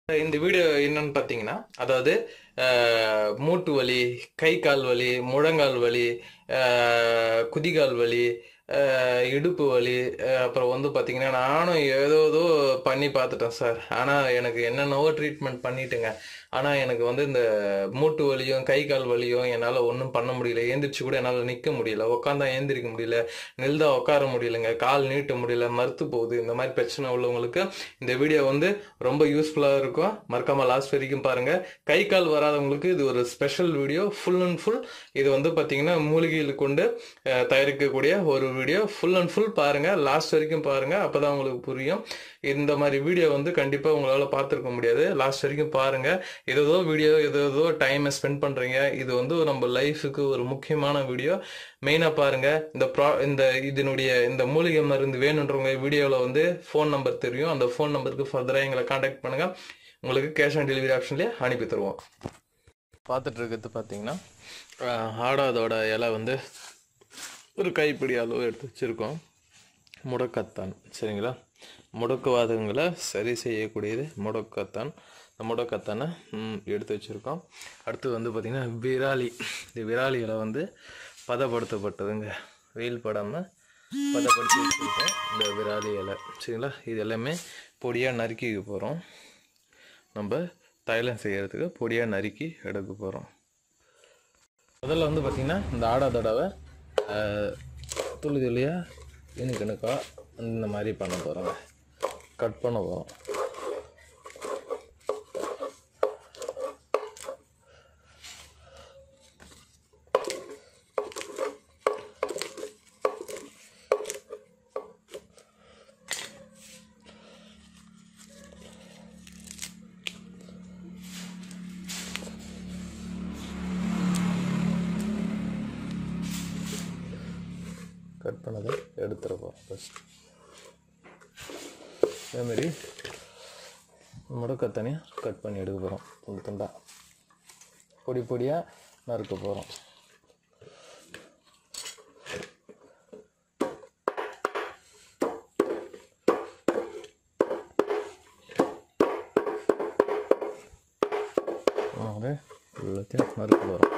இந்த வீடியோ என்னன்னு பார்த்தீங்கன்னா, அதாவது மூட்டு வலி, கை கால் வலி, முழங்கால் வலி, குதிகால் வலி, இடுப்பு வலி, அப்புறம் வந்து பார்த்தீங்கன்னா நானும் ஏதோ பண்ணி பார்த்துட்டேன் சார். ஆனால் எனக்கு என்னென்னவோ ட்ரீட்மெண்ட் பண்ணிட்டுங்க. ஆனால் எனக்கு வந்து இந்த மூட்டு வலியும் கை கால் வலியும் என்னால் ஒன்றும் பண்ண முடியல. ஏந்திரிச்சு கூட என்னால் நிற்க முடியல, உட்காந்தா ஏந்திரிக்க முடியல, நெல்தா உட்கார முடியலைங்க, கால் நீட்ட முடியல, மறுத்து போகுது. இந்த மாதிரி பிரச்சனை உள்ளவங்களுக்கு இந்த வீடியோ வந்து ரொம்ப யூஸ்ஃபுல்லாக இருக்கும். மறக்காமல் லாஸ்ட் வரைக்கும் பாருங்கள். கை கால் வராதவங்களுக்கு இது ஒரு special video, full and full. இது வந்து பார்த்தீங்கன்னா மூலிகையில் கொண்டு தயாரிக்கக்கூடிய ஒரு வீடியோ. ஃபுல் அண்ட் ஃபுல் பாருங்கள், லாஸ்ட் வரைக்கும் பாருங்கள், அப்போ தான் உங்களுக்கு புரியும். இந்த மாதிரி வீடியோ வந்து கண்டிப்பாக உங்களால் பார்த்துருக்க முடியாது. லாஸ்ட் வரைக்கும் பாருங்கள். ஏதோ வீடியோ ஏதோ டைமை ஸ்பெண்ட் பண்ணுறீங்க. இது வந்து நம்ம லைஃபுக்கு ஒரு முக்கியமான வீடியோ. மெயினாக பாருங்கள். இந்த மூலிகை மருந்து வேணுன்றவங்க வீடியோவில் வந்து ஃபோன் நம்பர் தெரியும். அந்த ஃபோன் நம்பருக்கு ஃபர்தராக எங்களை காண்டாக்ட் பண்ணுங்கள். உங்களுக்கு கேஷ் ஆன் டெலிவரி ஆப்ஷன்லேயே அனுப்பி தருவோம். பார்த்துட்டு இருக்கிறது பார்த்தீங்கன்னா ஆடாதோட இலை வந்து ஒரு கைப்பிடி அளவு எடுத்து வச்சுருக்கோம். முடக்கத்தான், சரிங்களா? முடக்குவாதங்களை சரி செய்யக்கூடியது முடக்கத்தான். இந்த முடக்கத்தானை எடுத்து வச்சுருக்கோம். அடுத்து வந்து பார்த்திங்கன்னா விராலி. இந்த விராலி இலை வந்து பதப்படுத்தப்பட்டதுங்க, வெயில் படாமல் பதப்படுத்தி வச்சுருக்கோம் இந்த விராலி இலை, சரிங்களா? இது எல்லாமே பொடியாக நறுக்கிக்க போகிறோம். நம்ம தைலம் செய்கிறதுக்கு பொடியாக நறுக்கி எடுக்க போகிறோம். முதல்ல வந்து பார்த்திங்கன்னா இந்த ஆடாதோடாவை துளி துளியாக இணுக்கா இந்த மாதிரி பண்ண போகிறோங்க, கட் பண்ண போகிறோம். கட் பண்ணதை எடுத்துருப்போம். ஃபஸ்ட் அதேமாரி முடக்கத்தனியாக கட் பண்ணி எடுக்க போகிறோம். துண்டு துண்டாக பொடி பொடியாக நறுக்க போகிறோம். எல்லாத்தையும் நறுக்க போகிறோம்.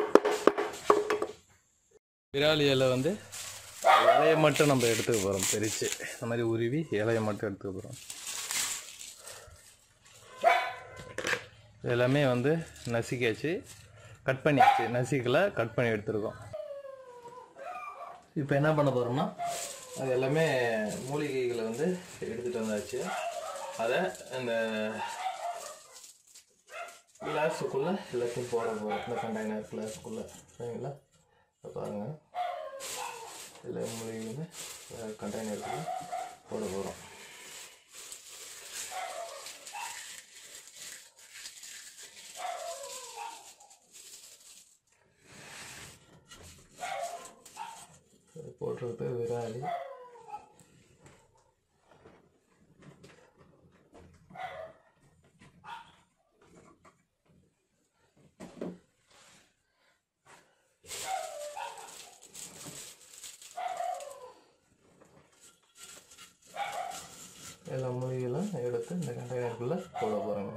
விராலி இலை வந்து இலையை மட்டும் நம்ம எடுத்துக்க போகிறோம். பிரித்து இந்த மாதிரி உருவி இலையை மட்டும் எடுத்துக்க போகிறோம். எல்லாமே வந்து நசுக்கியாச்சு, கட் பண்ணியாச்சு. நசுக்கலை, கட் பண்ணி எடுத்துருக்கோம். இப்போ என்ன பண்ண போகிறோம்னா, அது எல்லாமே மூலிகைகளை வந்து எடுத்துகிட்டு வந்தாச்சு. அதை இந்த கிளாஸுக்குள்ளே எல்லாத்தையும் போட போகிறோம். இந்த கண்டெய்னர் கிளாஸுக்குள்ளே, சரிங்களா? பாருங்கள், எல்லா மூலிகையுமே கண்டெய்னருக்குள்ளே போட போகிறோம். போடுறது விராலி, எல்லா மூலிகைகளும் எடுத்து இந்த கண்டெய்னருக்குள்ளே போட போகிறோங்க.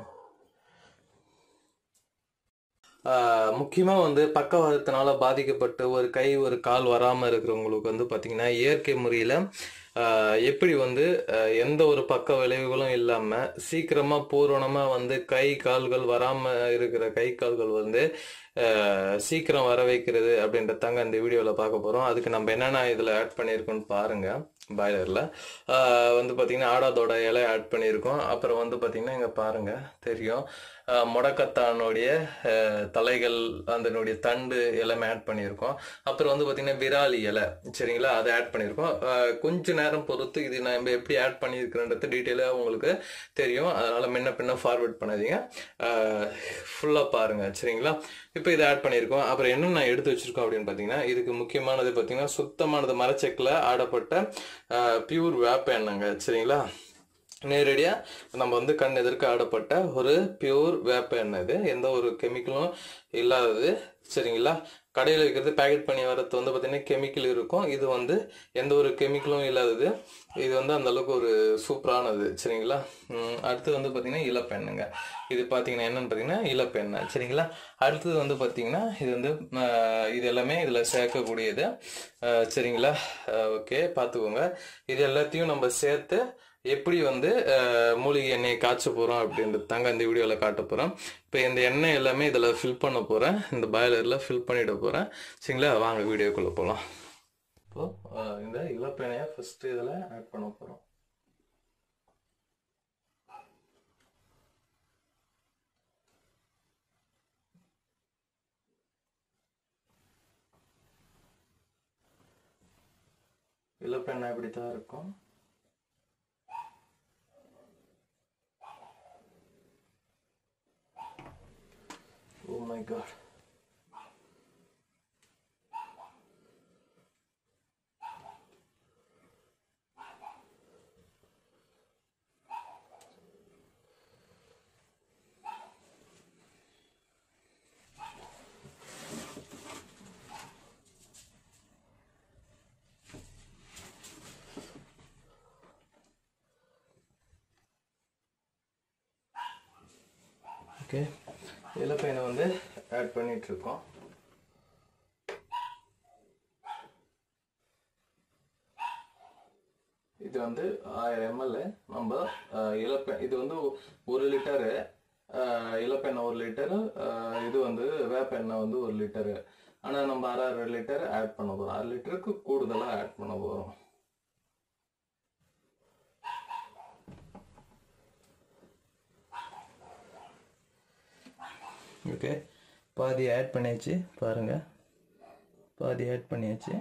முக்கியமாக வந்து பக்கவாதத்தினால பாதிக்கப்பட்டு ஒரு கை ஒரு கால் வராமல் இருக்கிறவங்களுக்கு வந்து பார்த்திங்கன்னா இயற்கை முறையில் எப்படி வந்து எந்த ஒரு பக்க விளைவுகளும் இல்லாமல் சீக்கிரமாக பூரணமாக வந்து கை கால்கள் வராமல் இருக்கிற கை கால்கள் வந்து சீக்கிரம் வர வைக்கிறது அப்படின்றதாங்க இந்த வீடியோவில் பார்க்க போகிறோம். அதுக்கு நம்ம என்னென்ன இதில் ஆட் பண்ணியிருக்கோன்னு பாருங்கள். பாய்லரில் வந்து பார்த்திங்கன்னா ஆடாதோட இலை ஆட் பண்ணியிருக்கோம். அப்புறம் வந்து பார்த்திங்கன்னா இங்கே பாருங்கள் தெரியும், முடக்கத்தானுடைய தலைகள், அதனுடைய தண்டு எல்லாமே ஆட் பண்ணியிருக்கோம். அப்புறம் வந்து பார்த்திங்கன்னா விராலி இலை, சரிங்களா? அதை ஆட் பண்ணியிருக்கோம். கொஞ்சம் நேரம் பொறுத்து இது நம்ம எப்படி ஆட் பண்ணியிருக்கிறன்றது டீட்டெயிலாக உங்களுக்கு தெரியும். அதனால் முன்ன பின்ன ஃபார்வர்ட் பண்ணாதீங்க, ஃபுல்லாக பாருங்கள், சரிங்களா? இப்போ இதை ஆட் பண்ணியிருக்கோம். அப்புறம் என்ன நான் எடுத்து வச்சுருக்கோம் அப்படின்னு பார்த்தீங்கன்னா, இதுக்கு முக்கியமானது பார்த்தீங்கன்னா சுத்தமானது மரச்செக்கில் ஆடப்பட்ட பியூர் வேப்ப எண்ணெய்ங்க, சரிங்களா? நேரடியாக நம்ம வந்து கண் எதிர்க்க ஆடப்பட்ட ஒரு பியூர் வேப்ப எண்ணெய். இது எந்த ஒரு கெமிக்கலும் இல்லாதது, சரிங்களா? கடையில் வைக்கிறது பேக்கெட் பண்ணி வரது வந்து பார்த்தீங்கன்னா கெமிக்கல் இருக்கும். இது வந்து எந்த ஒரு கெமிக்கலும் இல்லாதது. இது வந்து அந்த அளவுக்கு ஒரு சூப்பரானது, சரிங்களா? அடுத்தது வந்து பார்த்தீங்கன்னா இலப்பெண்ணுங்க. இது பார்த்தீங்கன்னா என்னன்னு பார்த்தீங்கன்னா இலப்பெண்ணெய், சரிங்களா? அடுத்தது வந்து பார்த்தீங்கன்னா இது வந்து இது எல்லாமே இதில் சேர்க்கக்கூடியது, சரிங்களா? ஓகே, பார்த்துக்கோங்க. இது எல்லாத்தையும் நம்ம சேர்த்து எப்படி வந்து மூலிகை எண்ணெயை காய்ச்ச போகிறோம் அப்படின்றது தாங்க இந்த வீடியோவில் காட்ட போகிறோம். இப்போ இந்த எண்ணெய் எல்லாமே இதில் ஃபில் பண்ண போகிறேன், இந்த பாய்லரில் ஃபில் பண்ணிட போகிறேன், சரிங்களா? வாங்க வீடியோக்குள்ளே போகலாம். இப்போது இந்த இலப்பெண்ணெயை ஃபஸ்ட்டு இதில் ஆட் பண்ண போகிறோம். இலப்பெண்ணெய் இப்படி தான் இருக்கும். Oh my god. ஓகே, இலப்பெண்ணெய் வந்து ஆட் பண்ணிட்டு இருக்கோம். இது வந்து 1000 ml நம்ம இது வந்து 1 லிட்டரு இலப்பெண்ணெய் 1 லிட்டரு, இது வந்து வேப்பெண்ணெய் வந்து 1 லிட்டரு. ஆனால் நம்ம அரை லிட்டர் ஆட் பண்ண போகிறோம், 1/2 லிட்டருக்கு கூடுதலாக ஆட் பண்ண போகிறோம். ஓகே, பாதி ஆட் பண்ணியாச்சு, பாருங்க, பாதி ஆட் பண்ணியாச்சு.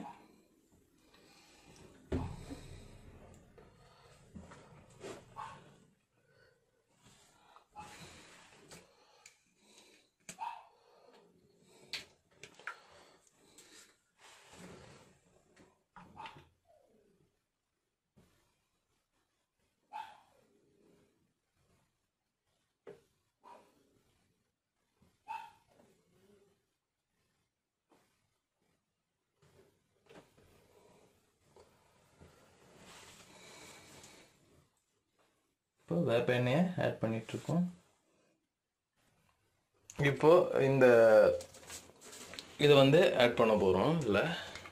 இப்போ வேப்ப எண்ணெயை ஆட் பண்ணிட்டு இருக்கோம். இப்போ இதை வந்து ஆட் பண்ண போகிறோம். இல்லை,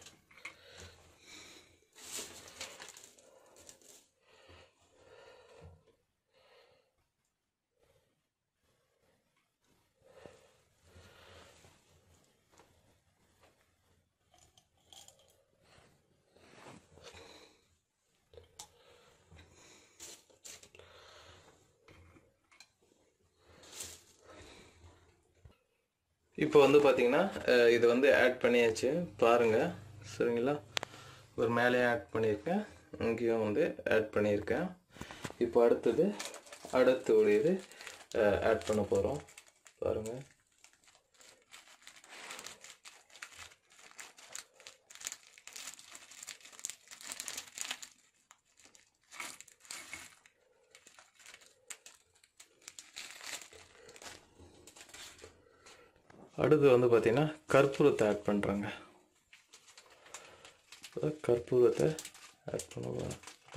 இப்போ வந்து பார்த்தீங்கன்னா இது வந்து ஆட் பண்ணியாச்சு, பாருங்கள், சரிங்களா? ஒரு மேலே ஆட் பண்ணியிருக்கேன், இங்கேயும் வந்து ஆட் பண்ணியிருக்கேன். இப்போ அடுத்து ஒரு இது ஆட் பண்ண போகிறோம், பாருங்கள். அடுத்து வந்து பார்த்தீங்கன்னா கற்பூரத்தை ஆட் பண்ணுறாங்க. கற்பூரத்தை ஆட் பண்ணுவோம்.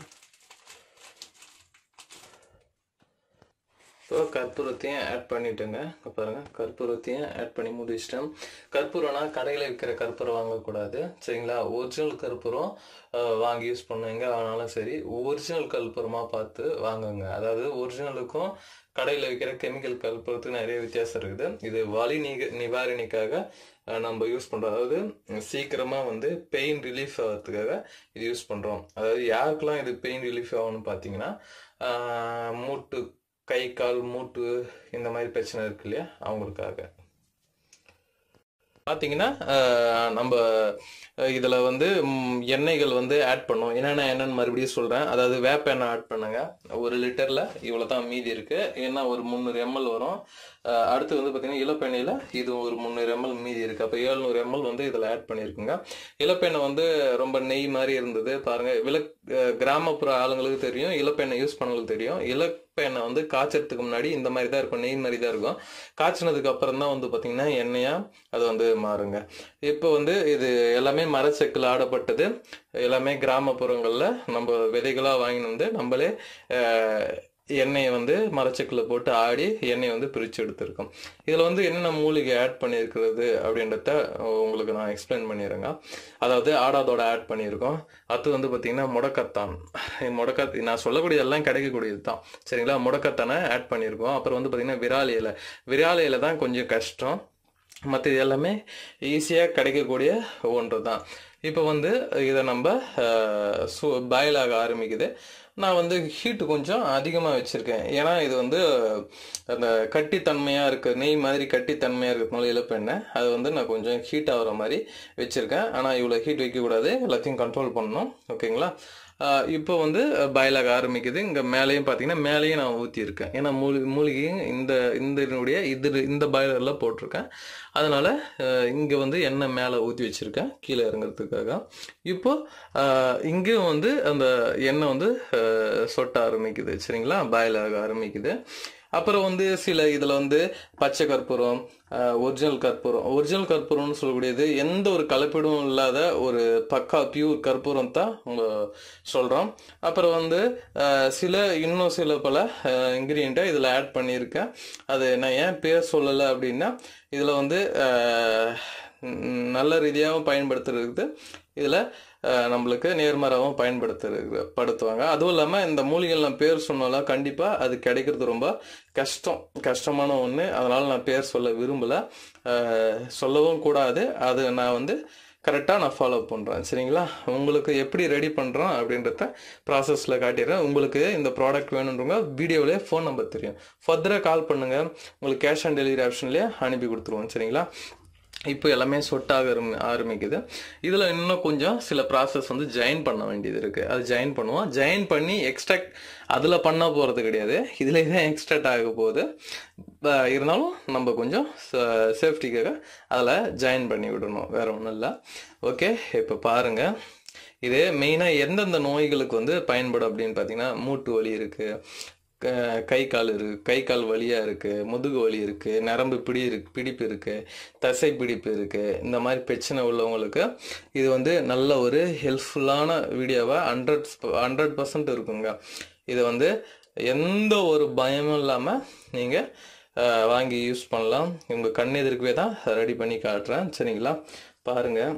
இப்போ கற்பூரத்தையும் ஆட் பண்ணிட்டேங்க. பாருங்கள், கற்பூரத்தையும் ஆட் பண்ணி முடிச்சிட்டேன். கற்பூரம்னா கடையில் விற்கிற கற்பூரம் வாங்கக்கூடாது, சரிங்களா? ஒரிஜினல் கற்பூரம் வாங்கி யூஸ் பண்ணுவீங்க, ஆனாலும் சரி ஒரிஜினல் கற்பூரமாக பார்த்து வாங்குங்க. அதாவது ஒரிஜினலுக்கும் கடையில் விற்கிற கெமிக்கல் கற்பூரத்துக்கு நிறைய வித்தியாசம் இருக்குது. இது வலி நிவாரணிக்காக நம்ம யூஸ் பண்ணுறோம். அதாவது சீக்கிரமாக வந்து பெயின் ரிலீஃப் ஆகிறதுக்காக இது யூஸ் பண்ணுறோம். அதாவது யாருக்கெல்லாம் இது பெயின் ரிலீஃப் ஆகணும்னு பார்த்தீங்கன்னா, மூட்டு, கை, கால், மூட்டு இந்த மாதிரி பிரச்சனை இருக்கு இல்லையா, அவங்களுக்காக. பார்த்தீங்கன்னா நம்ம இதில் வந்து எண்ணெய்கள் வந்து ஆட் பண்ணோம். என்னென்னு மறுபடியும் சொல்கிறேன். அதாவது வேப்ப எண்ணெய் ஆட் பண்ணுங்க. 1 லிட்டரில் இவ்வளோ தான் மீதி இருக்குது. ஏன்னா ஒரு 300 ml வரும். அடுத்து வந்து பார்த்தீங்கன்னா இலப்பெண்ணெயில் இது ஒரு 300 ml மீதி இருக்குது. அப்போ 700 ml வந்து இதில் ஆட் பண்ணியிருக்குங்க. இலப்பெண்ணெய் வந்து ரொம்ப நெய் மாதிரி இருந்தது பாருங்கள். கிராமப்புற ஆளுங்களுக்கு தெரியும், இலப்பெண்ணெய் யூஸ் பண்ணவங்களுக்கு தெரியும். இலப்பெண்ணெய் வந்து காய்ச்சறதுக்கு முன்னாடி இந்த மாதிரி தான் இருக்கும், நெய் மாதிரி தான் இருக்கும். காய்ச்சினதுக்கு அப்புறம் தான் வந்து பார்த்தீங்கன்னா எண்ணெயா அது வந்து மாறுங்க. இப்போ வந்து இது எல்லாமே மரச்செக்கில் ஆடப்பட்டது. எல்லாமே கிராமப்புறங்களில் நம்ம விதைகளாக வாங்கின்னு வந்து நம்மளே எண்ணெயை வந்து மரச்செக்கில் போட்டு ஆடி எண்ணெயை வந்து பிரித்து எடுத்திருக்கோம். இதில் வந்து என்னென்ன மூலிகை ஆட் பண்ணியிருக்கிறது அப்படின்றத உங்களுக்கு நான் எக்ஸ்பிளைன் பண்ணிடுறேங்க. அதாவது ஆடாதோட ஆட் பண்ணியிருக்கோம். அது வந்து பார்த்திங்கன்னா முடக்கத்தான். நான் சொல்லக்கூடிய எல்லாம் கிடைக்கக்கூடியது தான், சரிங்களா? முடக்கத்தானை ஆட் பண்ணியிருக்கோம். அப்புறம் வந்து பார்த்திங்கன்னா விராலி இலை தான் கொஞ்சம் கஷ்டம். மற்றது எல்லாமே ஈஸியாக கிடைக்கக்கூடிய ஒன்று தான். இப்போ வந்து இதை நம்ம பாயில் ஆக ஆரம்பிக்குது. நான் வந்து ஹீட்டு கொஞ்சம் அதிகமாக வச்சுருக்கேன். ஏன்னா இது வந்து அந்த கட்டித்தன்மையாக இருக்குது, நெய் மாதிரி கட்டித்தன்மையாக இருக்கிறதுனால இலப்பெண்ணெய் அது வந்து நான் கொஞ்சம் ஹீட் ஆகிற மாதிரி வச்சுருக்கேன். ஆனால் இவ்வளோ ஹீட் வைக்கக்கூடாது, எல்லாத்தையும் கண்ட்ரோல் பண்ணணும். ஓகேங்களா? இப்போ வந்து பாயிலாக ஆரம்பிக்குது. இங்கே மேலேயும் பார்த்தீங்கன்னா மேலேயும் நான் ஊற்றியிருக்கேன். ஏன்னா மூலிகையும் இந்த பாய்லரில் போட்டிருக்கேன். அதனால் இங்கே வந்து எண்ணெய் மேலே ஊற்றி வச்சுருக்கேன் கீழே இறங்குறதுக்காக. இப்போ இங்கேயும் வந்து அந்த எண்ணெய் வந்து சொட்ட ஆரம்பிக்குது, சரிங்களா? பாயில் ஆக ஆரம்பிக்குது. அப்புறம் வந்து சில இதில் வந்து பச்சை கற்பூரம், ஒரிஜினல் கற்பூரம்னு சொல்லக்கூடியது எந்த ஒரு கலப்பீடும் இல்லாத ஒரு பக்கா பியூர் கற்பூரம் தான் சொல்கிறோம். அப்புறம் வந்து இன்னும் சில பல இன்க்ரீடியண்ட்டை இதில் ஆட் பண்ணியிருக்கேன். அது நான் ஏன் பேர் சொல்லலை அப்படின்னா, இதில் வந்து நல்ல ரீதியாகவும் பயன்படுத்துறது, இதில் நம்மளுக்கு நேர்மறையாகவும் பயன்படுத்துவாங்க. அதுவும் இல்லாமல் இந்த மூலிகைகள் நான் பேர் சொன்னாலும் கண்டிப்பாக அது கிடைக்கிறது ரொம்ப கஷ்டமான ஒன்று. அதனால் நான் பேர் சொல்ல விரும்பலை, சொல்லவும் கூடாது. அது நான் வந்து கரெக்டாக நான் ஃபாலோ பண்ணுறேன், சரிங்களா? உங்களுக்கு எப்படி ரெடி பண்ணுறோம் அப்படின்றத ப்ராசஸில் காட்டிடுறேன். உங்களுக்கு இந்த ப்ராடக்ட் வேணுன்றவங்க வீடியோவிலே ஃபோன் நம்பர் தெரியும், ஃபர்தராக கால் பண்ணுங்கள். உங்களுக்கு கேஷ் ஆன் டெலிவரி ஆப்ஷன்லேயே அனுப்பி கொடுத்துருவோம், சரிங்களா? இப்போ எல்லாமே சொட்டாக ஆரம்பிக்குது. இதில் இன்னும் கொஞ்சம் சில ப்ராசஸ் வந்து ஜாயின் பண்ண வேண்டியது இருக்குது. அது ஜாயின் பண்ணுவோம். ஜாயின் பண்ணி எக்ஸ்ட்ராக்ட் அதில் பண்ண போகிறது கிடையாது, இதில் தான் எக்ஸ்ட்ராக்ட் ஆக போகுது. இருந்தாலும் நம்ம கொஞ்சம் சேஃப்டிக்காக அதில் ஜாயின் பண்ணி விடணும், வேறு ஒன்றும் இல்லை. ஓகே, இப்போ பாருங்கள். இது மெயினாக எந்தெந்த நோய்களுக்கு வந்து பயன்படும் அப்படின்னு பார்த்தீங்கன்னா, மூட்டு வலி இருக்குது, கை கால் வலியாக இருக்குது, முதுகு வலி இருக்குது, நரம்பு பிடிப்பு இருக்குது, தசை பிடிப்பு இருக்குது. இந்த மாதிரி பிரச்சனை உள்ளவங்களுக்கு இது வந்து நல்ல ஒரு ஹெல்ப்ஃபுல்லான வீடியோவாக 100% இருக்குங்க. இது வந்து எந்த ஒரு பயமும் இல்லாமல் நீங்கள் வாங்கி யூஸ் பண்ணலாம். உங்கள் கண் எதிர்க்கவே தான் ரெடி பண்ணி காட்டுறேன், சரிங்களா? பாருங்கள்,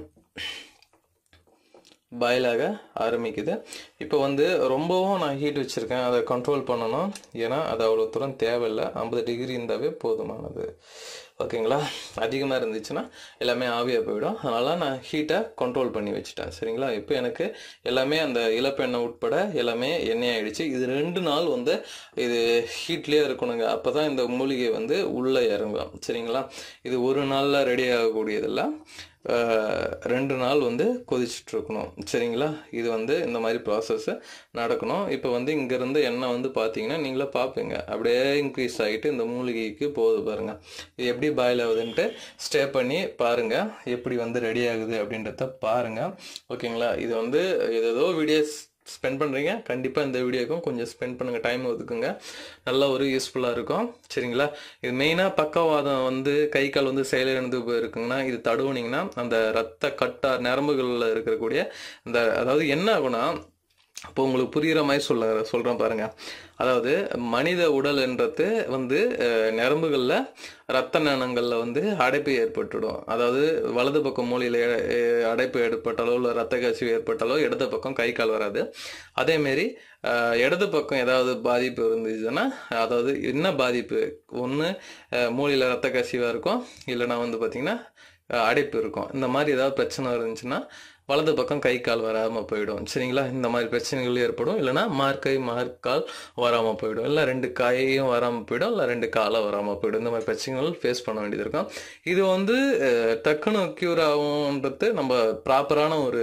பாயிலாக ஆரம்பிக்குது. இப்போ வந்து ரொம்பவும் நான் ஹீட் வச்சுருக்கேன், அதை கண்ட்ரோல் பண்ணணும். ஏன்னா அது அவ்வளோ தூரம் தேவையில்லை, 50 டிகிரி இருந்தாவே போதுமானது. ஓகேங்களா? அதிகமாக இருந்துச்சுன்னா எல்லாமே ஆவியாக போயிடும். அதனால் நான் ஹீட்டை கண்ட்ரோல் பண்ணி வச்சுட்டேன், சரிங்களா? இப்போ எனக்கு எல்லாமே அந்த இலப்பெண்ணெய் உட்பட எல்லாமே எண்ணெய் ஆகிடுச்சு. இது 2 நாள் வந்து இது ஹீட்லேயே இருக்கணுங்க. அப்போ தான் இந்த மூலிகை வந்து உள்ளே இறங்கும், சரிங்களா? இது ஒரு நாளில் ரெடி ஆகக்கூடியதெல்லாம் 2 நாள் வந்து கொதிச்சுட்டு இருக்கணும், சரிங்களா? இது வந்து இந்த மாதிரி ப்ராசஸ் நடக்கணும். இப்போ வந்து இங்கேருந்து எண்ணெய் வந்து பார்த்தீங்கன்னா நீங்களே பார்ப்பீங்க, அப்படியே இன்க்ரீஸ் ஆகிட்டு இந்த மூலிகைக்கு போகுது பாருங்கள். இது எப்படி பாயில் ஆகுதுன்ட்டு ஸ்டே பண்ணி பாருங்கள், எப்படி வந்து ரெடி ஆகுது அப்படின்றத பாருங்கள். ஓகேங்களா? இது வந்து ஏதோ வீடியோஸ் ஸ்பெண்ட் பண்ணுறீங்க, கண்டிப்பாக இந்த வீடியோக்கும் கொஞ்சம் ஸ்பெண்ட் பண்ணுங்கள், டைம் ஒதுக்குங்க. நல்ல ஒரு யூஸ்ஃபுல்லாக இருக்கும், சரிங்களா? இது மெயினாக பக்கவாதம் வந்து கை கால் வந்து செயலிழந்து இருக்குங்கன்னா இது தடவுனீங்கன்னா அந்த ரத்த நரம்புகளில் இருக்கக்கூடிய அந்த, அதாவது என்ன ஆகுனா, அப்போ உங்களுக்கு புரிகிற மாதிரி சொல்கிறேன் பாருங்கள். அதாவது மனித உடல்ன்றது வந்து நரம்புகளில் இரத்த நாணங்களில் வந்து அடைப்பு ஏற்பட்டுடும். அதாவது வலது பக்கம் மூலையில் அடைப்பு ஏற்பட்டாலோ இல்லை ரத்த கசிவு ஏற்பட்டாலோ இடது பக்கம் கை கால் வராது. அதேமாரி இடது பக்கம் ஏதாவது பாதிப்பு இருந்துச்சுன்னா, அதாவது என்ன பாதிப்பு, ஒன்று மூலையில் ரத்த கசிவாக இருக்கும், இல்லைனா வந்து பார்த்திங்கன்னா அடைப்பு இருக்கும். இந்த மாதிரி ஏதாவது பிரச்சனை இருந்துச்சுன்னா வலது பக்கம் கை கால் வராமல் போயிடும். சரிங்களா? இந்த மாதிரி பிரச்சனைகள் ஏற்படும். இல்லைனா மார்க்கை மார்க்கால் வராமல் போயிடும். இல்லை 2 கையும் வராமல் போயிடும். இல்லை 2 காலும் வராமல் போயிடும். இந்த மாதிரி பிரச்சனைகள் ஃபேஸ் பண்ண வேண்டியது இருக்கும். இது வந்து டக்குன்னு க்யூர் ஆகும்ன்றது நம்ம ப்ராப்பரான ஒரு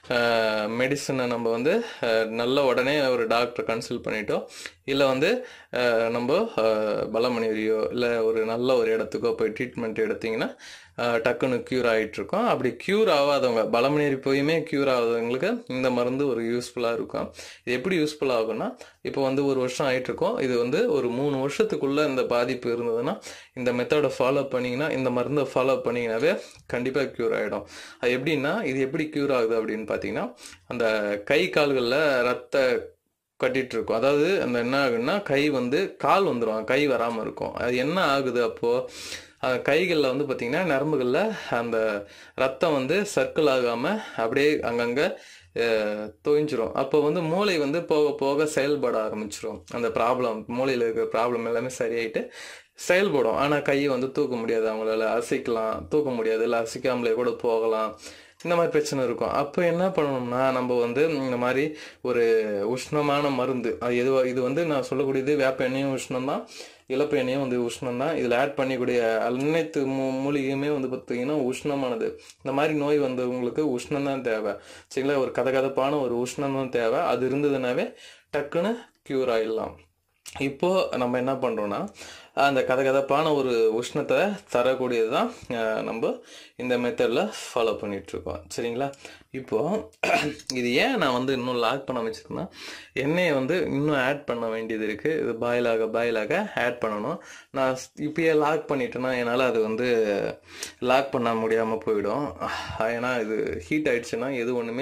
மெடிசனை நம்ம வந்து நல்ல உடனே ஒரு டாக்டரை கன்சல்ட் பண்ணிட்டோம், இல்லை வந்து நம்ம பலமணியோ இல்லை ஒரு நல்ல ஒரு இடத்துக்கோ போய் ட்ரீட்மெண்ட் எடுத்திங்கன்னா டக்குன்னு க்யூர் ஆகிட்டுருக்கோம். அப்படி க்யூர் ஆகாதவங்க, பலமணியரி போயுமே க்யூர் ஆகாதவங்களுக்கு இந்த மருந்து ஒரு யூஸ்ஃபுல்லாக இருக்கும். இது எப்படி யூஸ்ஃபுல் ஆகும்னா, இப்போ வந்து 1 வருஷம் ஆகிட்டுருக்கோம், இது வந்து ஒரு 3 வருஷத்துக்குள்ளே இந்த பாதிப்பு இருந்ததுன்னா இந்த மெத்தடை ஃபாலோ பண்ணிங்கன்னா, இந்த மருந்தை ஃபாலோ பண்ணிங்கனாவே கண்டிப்பாக க்யூர் ஆகிடும். அது எப்படின்னா, இது எப்படி க்யூர் ஆகுது அப்படின்னு பார்த்தீங்கன்னா, அந்த கை கால்களில் ரத்த கட்டிகிட்டு இருக்கும். அதாவது அந்த என்ன ஆகுதுன்னா, கை வந்து கால் வந்துடும், கை வராமல் இருக்கும். அது என்ன ஆகுது அப்போது, கைகளில் வந்து பார்த்திங்கன்னா நரம்புகளில் அந்த ரத்தம் வந்து சர்க்கிள் ஆகாமல் அப்படியே அங்கங்கே தொய்ஞ்சிரும். அப்போ வந்து மூளை வந்து போக போக செயல்பட ஆரம்பிச்சிடும். அந்த ப்ராப்ளம், மூளையில் இருக்கிற ப்ராப்ளம் எல்லாமே சரியாயிட்டு செயல்படும். ஆனால் கையை வந்து தூக்க முடியாது, அவங்களால அசைக்கலாம், தூக்க முடியாது, இல்லை அசைக்காமலே கூட போகலாம். இந்த மாதிரி பிரச்சனை இருக்கும். அப்போ என்ன பண்ணணும்னா, நம்ம வந்து இந்த மாதிரி ஒரு உஷ்ணமான மருந்து, அது இது வந்து நான் சொல்லக்கூடியது வேப்ப எண்ணெயும் உஷ்ணம் தான், இலப்ப எண்ணெயும் வந்து உஷ்ணம் தான். இதில் ஆட் பண்ணிக்கூடிய அனைத்து மூலிகையுமே வந்து பார்த்திங்கன்னா உஷ்ணமானது. இந்த மாதிரி நோய் வந்தவங்களுக்கு உஷ்ணம் தான் தேவை. சரிங்களா? ஒரு கதகதப்பான ஒரு உஷ்ணம் தான் தேவை. அது இருந்ததுனாவே டக்குன்னு க்யூர் ஆகிடலாம். இப்போது நம்ம என்ன பண்ணுறோன்னா, அந்த கதகதப்பான ஒரு உஷ்ணத்தை தரக்கூடியது தான் நம்ம இந்த மெத்தடில் ஃபாலோ பண்ணிகிட்ருக்கோம். சரிங்களா? இப்போது இது ஏன் நான் வந்து இன்னும் லாக் பண்ண வச்சுருக்கேன்னா, எண்ணெயை வந்து இன்னும் ஆட் பண்ண வேண்டியது இருக்குது. இது பாயிலாக ஆட் பண்ணணும். நான் இப்போயே லாக் பண்ணிட்டேன்னா என்னால் அது வந்து லாக் பண்ண முடியாமல் போயிடும். ஏன்னா இது ஹீட் ஆகிடுச்சுன்னா எது ஒன்றுமே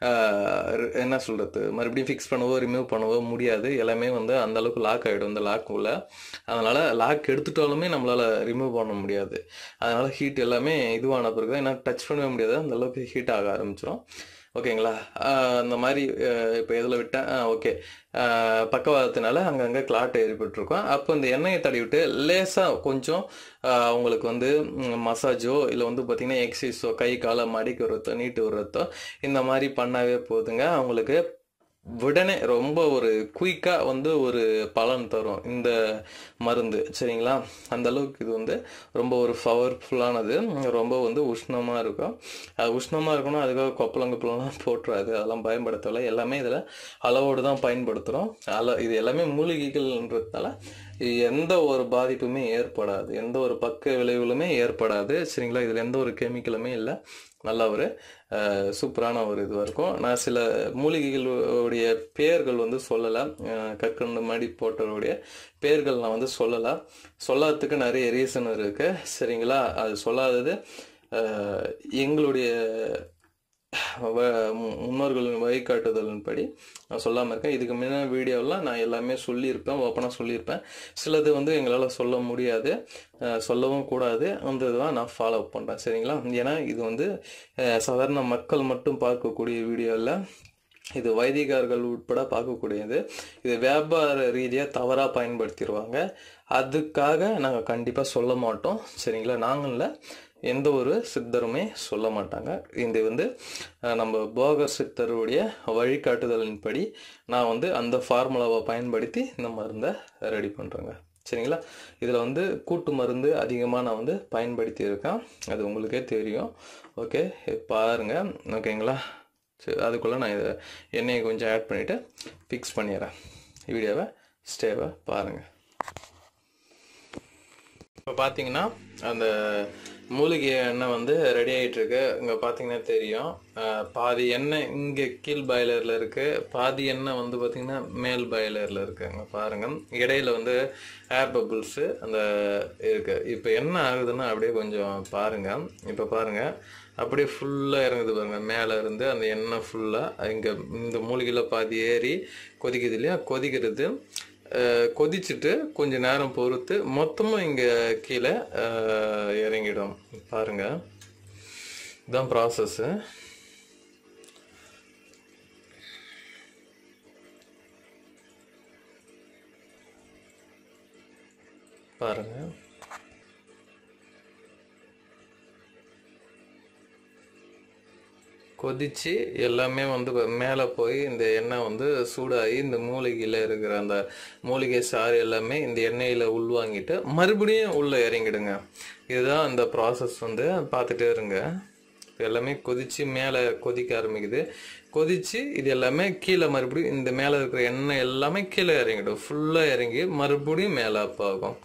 என்ன சொல்கிறது, மறுபடியும் ஃபிக்ஸ் பண்ணவோ ரிமூவ் பண்ணவோ முடியாது. எல்லாமே வந்து அந்தளவுக்கு லாக் ஆகிடும் இந்த லாக்குள்ளே. அதனால் லாக் எடுத்துட்டாலுமே நம்மளால் ரிமூவ் பண்ண முடியாது. அதனால் ஹீட் எல்லாமே இதுவான பிறகு தான், ஏன்னா டச் பண்ணவே முடியாது, அந்தளவுக்கு ஹீட் ஆக ஆரம்பிச்சிடும். ஓகேங்களா? அந்த மாதிரி இப்போ எதில் விட்டேன், ஓகே, பக்கவாதத்தினால அங்கங்கே கிளாட் ஏற்பட்டுருக்கோம். அப்போ இந்த எண்ணெயை தடவி விட்டு லேசாக கொஞ்சம் அவங்களுக்கு வந்து மசாஜோ இல்லை வந்து பார்த்திங்கன்னா எக்ஸசைஸோ, கை காலை மடிக்க விடுறதோ நீட்டு விடுறதோ இந்த மாதிரி பண்ணாவே போதுங்க. அவங்களுக்கு உடனே ரொம்ப ஒரு குயிக்காக வந்து ஒரு பலன் தரும் இந்த மருந்து. சரிங்களா? அந்த அளவுக்கு இது வந்து ரொம்ப ஒரு பவர்ஃபுல்லானது. ரொம்ப வந்து உஷ்ணமாக இருக்கும். அது உஷ்ணமாக இருக்கணும், அதுக்காக கொப்பளங்கப்பலாம் போட்டுறாது, அதெல்லாம் பயன்படுத்தலை. எல்லாமே இதில் அளவோடு தான் பயன்படுத்துகிறோம். இது எல்லாமே மூலிகைகள்ன்றதுனால எந்த ஒரு பாதிப்புமே ஏற்படாது, எந்த ஒரு பக்க விளைவுகளுமே ஏற்படாது. சரிங்களா? இதில் எந்த ஒரு கெமிக்கலுமே இல்லை. நல்ல ஒரு சூப்பரான ஒரு இதுவாக இருக்கும். நான் சில மூலிகைகளுடைய பேர்கள் வந்து சொல்லலை, கற்கண்டு மாடி போட்டவருடைய பேர்கள் நான் வந்து சொல்லலை. சொல்லாததுக்கு நிறைய ரீசன் இருக்குது. சரிங்களா? அது சொல்லாதது எங்களுடைய முன்னோர்களின் வழிகாட்டுதலின்படி நான் சொல்லாமல் இருக்கேன். இதுக்கு முன்ன வீடியோலாம் நான் எல்லாமே சொல்லியிருப்பேன், ஓப்பனாக சொல்லியிருப்பேன். சிலது வந்து எங்களால் சொல்ல முடியாது, சொல்லவும் கூடாது. அந்த இதுதான் நான் ஃபாலோ பண்ணுறேன். சரிங்களா? ஏன்னா இது வந்து சாதாரண மக்கள் மட்டும் பார்க்கக்கூடிய வீடியோ இல்லை, இது வைதிகர்கள் உட்பட பார்க்கக்கூடியது. இது வியாபார ரீதியாக தவறாக பயன்படுத்திடுவாங்க. அதுக்காக நாங்கள் கண்டிப்பாக சொல்ல மாட்டோம். சரிங்களா? நாங்களில் எந்த ஒரு சித்தருமே சொல்ல மாட்டாங்க. இது வந்து நம்ம போகர் சித்தருடைய வழிகாட்டுதலின்படி நான் வந்து அந்த ஃபார்முலாவை பயன்படுத்தி இந்த மருந்தை ரெடி பண்ணுறேங்க. சரிங்களா? இதில் வந்து கூட்டு மருந்து அதிகமாக நான் வந்து பயன்படுத்தி இருக்கேன், அது உங்களுக்கே தெரியும். ஓகே, பாருங்கள். ஓகேங்களா? சரி, அதுக்குள்ளே நான் இதை எண்ணெயை கொஞ்சம் ஆட் பண்ணிவிட்டு ஃபிக்ஸ் பண்ணிடுறேன். வீடியோவை ஸ்டேவை பாருங்கள். இப்போ பார்த்தீங்கன்னா அந்த மூலிகை எண்ணெய் வந்து ரெடி ஆகிட்டுருக்கு. இங்கே பார்த்தீங்கன்னா தெரியும், பாதி எண்ணெய் இங்கே கீழ் பாய்லரில் இருக்குது, பாதி எண்ணெய் வந்து பார்த்திங்கன்னா மேல் பாய்லரில் இருக்குது. இங்கே பாருங்கள், இடையில வந்து ஏர் பபிள்ஸு அந்த இருக்குது. இப்போ என்ன ஆகுதுன்னா அப்படியே கொஞ்சம் பாருங்கள். இப்போ பாருங்கள், அப்படியே ஃபுல்லாக இறங்குது பாருங்கள், மேலே இருந்து அந்த எண்ணெய் ஃபுல்லாக இங்கே இந்த மூலிகையில் பாதி ஏறி கொதிக்குது இல்லையா, கொதிக்கிறது. கொதிச்சுட்டு கொஞ்சம் நேரம் பொறுத்து மொத்தமும் இங்கே கீழே இறங்கிடும். பாருங்கள், இதுதான் ப்ராசஸ்ஸு. பாருங்கள், கொதிச்சு எல்லாமே வந்து மேலே போய் இந்த எண்ணெய் வந்து சூடாகி இந்த மூலிகையில் இருக்கிற அந்த மூலிகை சாறு எல்லாமே இந்த எண்ணெயில் உள்வாங்கிட்டு மறுபடியும் உள்ளே இறங்கிடுங்க. இதுதான் அந்த ப்ராசஸ் வந்து பார்த்துட்டே இருங்க. எல்லாமே கொதிச்சு மேலே கொதிக்க ஆரம்பிக்குது. கொதிச்சு இது எல்லாமே கீழே மறுபடியும் இந்த மேலே இருக்கிற எண்ணெய் எல்லாமே கீழே இறங்கிடும். ஃபுல்லாக இறங்கி மறுபடியும் மேலே அப் ஆகும்.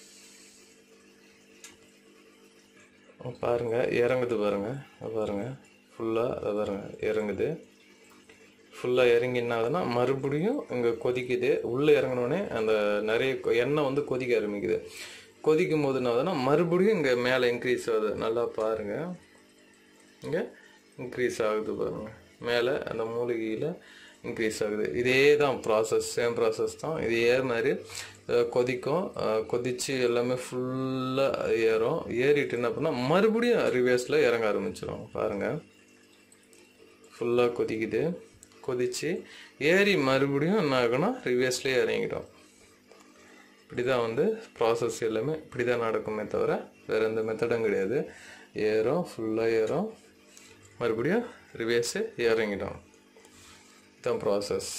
பாருங்க இறங்குது பாருங்க, பாருங்க ஃபுல்லாக பாருங்க இறங்குது. ஃபுல்லாக இறங்கி என்ன ஆகுதுன்னா மறுபடியும் இங்கே கொதிக்குது. உள்ளே இறங்கினோடனே அந்த நிறைய எண்ணெய் வந்து கொதிக்க ஆரம்பிக்குது. கொதிக்கும் போது என்ன ஆகுதுன்னா மறுபடியும் இங்கே மேலே இன்க்ரீஸ் ஆகுது. நல்லா பாருங்க, இங்கே இன்க்ரீஸ் ஆகுது பாருங்க, மேலே அந்த மூலிகையில் இன்க்ரீஸ் ஆகுது. இதே தான் ப்ராசஸ், சேம் ப்ராசஸ் தான். இதே மாதிரி கொதிக்கும். கொதித்து எல்லாமே ஃபுல்லாக ஏறும். ஏறிட்டு என்ன பண்ணால் மறுபடியும் ரிவர்ஸில் இறங்க ஆரம்பிச்சிடும். பாருங்கள் ஃபுல்லாக கொதிக்குது. கொதித்து ஏறி மறுபடியும் என்ன ஆகுனா ரிவர்ஸ்லேயே இறங்கிடும். இப்படி தான் வந்து ப்ராசஸ் எல்லாமே இப்படி தான் நடக்குமே தவிர வேறு எந்த மெத்தடும் கிடையாது. ஏறும், ஃபுல்லாக ஏறும், மறுபடியும் ரிவர்ஸு இறங்கிடும். இதுதான் ப்ராசஸ்.